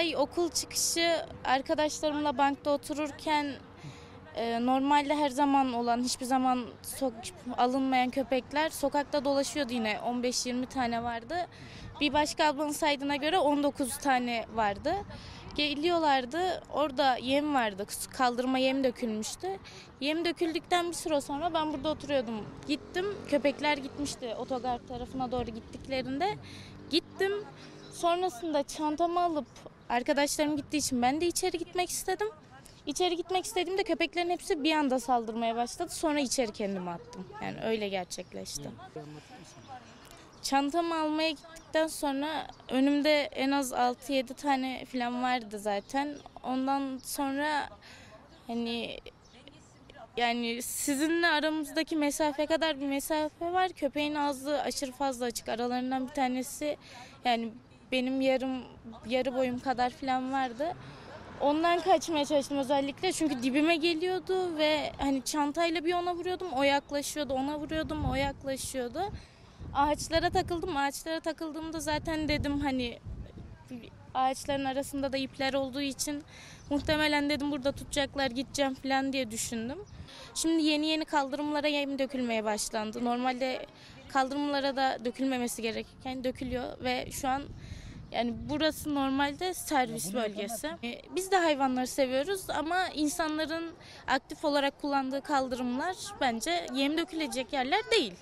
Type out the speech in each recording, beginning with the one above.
olay okul çıkışı arkadaşlarımla bankta otururken normalde her zaman olan, hiçbir zaman alınmayan köpekler sokakta dolaşıyordu yine. 15-20 tane vardı. Bir başka ablanın saydığına göre 19 tane vardı. Geliyorlardı, orada yem vardı, kaldırıma yem dökülmüştü. Yem döküldükten bir süre sonra ben burada oturuyordum. Gittim, köpekler gitmişti otogar tarafına doğru gittiklerinde. Gittim, sonrasında çantamı alıp arkadaşlarım gittiği için ben de içeri gitmek istedim. İçeri gitmek istediğimde köpeklerin hepsi bir anda saldırmaya başladı. Sonra içeri kendimi attım. Yani öyle gerçekleşti. Çantamı almaya gittikten sonra önümde en az 6-7 tane falan vardı zaten. Ondan sonra hani yani sizinle aramızdaki mesafe kadar bir mesafe var. Köpeğin ağzı aşırı fazla açık. Aralarından bir tanesi yani benim yarı boyum kadar falan vardı. Ondan kaçmaya çalıştım özellikle çünkü dibime geliyordu ve hani çantayla bir ona vuruyordum, o yaklaşıyordu, ona vuruyordum, o yaklaşıyordu. Ağaçlara takıldım. Ağaçlara takıldığımda zaten dedim hani ağaçların arasında da ipler olduğu için muhtemelen dedim burada tutacaklar, gideceğim falan diye düşündüm. Şimdi yeni kaldırımlara yem dökülmeye başlandı. Normalde kaldırımlara da dökülmemesi gerekirken dökülüyor ve şu an yani burası normalde servis bölgesi. Biz de hayvanları seviyoruz ama insanların aktif olarak kullandığı kaldırımlar bence yem dökülecek yerler değil.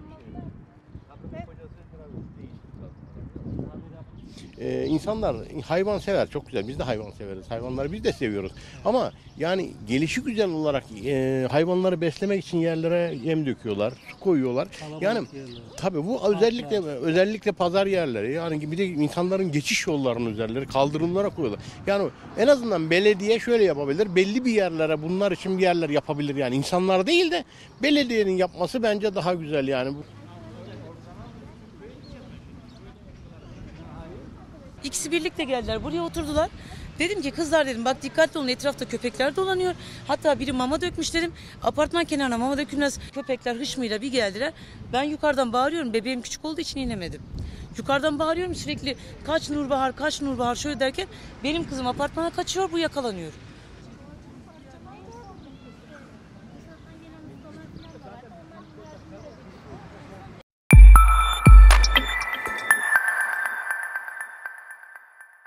İnsanlar hayvan sever, çok güzel. Biz de hayvan severiz. Hayvanları biz de seviyoruz. Ama yani gelişigüzel olarak hayvanları beslemek için yerlere yem döküyorlar, su koyuyorlar. Yani tabii bu özellikle pazar yerleri, yani bir de insanların geçiş yollarının üzerleri kaldırımlara koyuyorlar. Yani en azından belediye şöyle yapabilir. Belli bir yerlere bunlar için bir yerler yapabilir. Yani insanlar değil de belediyenin yapması bence daha güzel yani. İkisi birlikte geldiler. Buraya oturdular. Dedim ki kızlar dedim bak dikkatli olun, etrafta köpekler dolanıyor. Hatta biri mama dökmüş dedim. Apartman kenarına mama dökülmez. Köpekler hışmıyla bir geldiler. Ben yukarıdan bağırıyorum. Bebeğim küçük olduğu için inemedim. Yukarıdan bağırıyorum sürekli kaç Nurbahar şöyle derken benim kızım apartmana kaçıyor, bu yakalanıyor.